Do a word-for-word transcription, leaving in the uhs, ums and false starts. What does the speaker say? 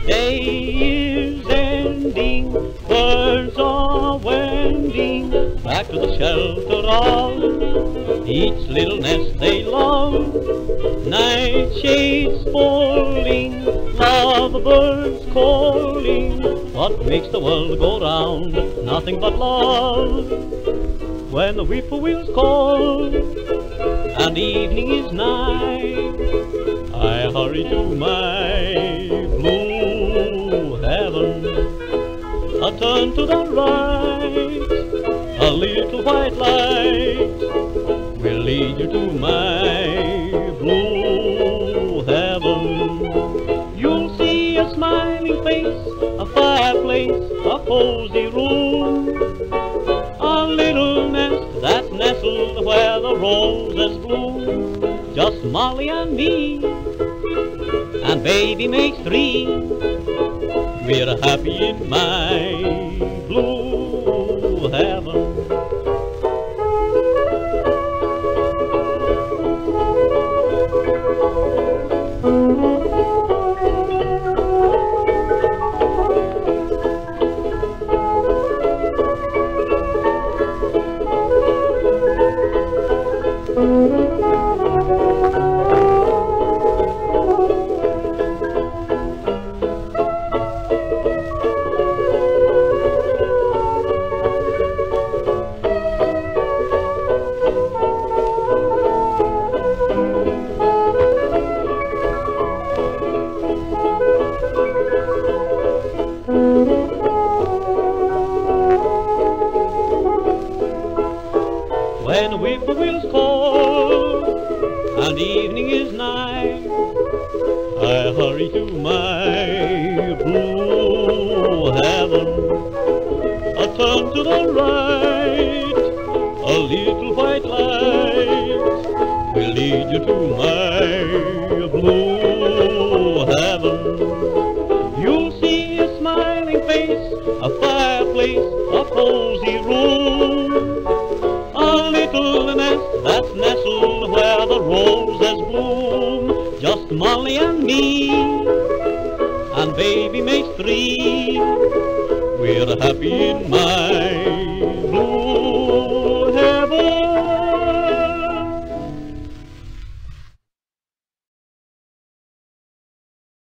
Day is ending, birds are wending back to the shelter of each little nest they love. Night shades falling, lovebirds calling. What makes the world go round? Nothing but love. When the whippoorwills call and evening is nigh, I hurry to my blue heaven. I turn to the right, a little white light will lead you to my blue heaven. You'll see a smiling face, a fireplace, a cozy room, a little nest that's nestled where the roses bloom. Just Molly and me, and baby makes three. We're happy in my blue heaven. When the whippoorwills call and evening is nigh, I hurry to my blue heaven. I turn to the right, a little white light will lead you to my blue heaven. You'll see a smiling face, a fireplace, a cozy room, a little nest that's nestled where the roses bloom. Just Molly and me, and baby makes three. We're happy in my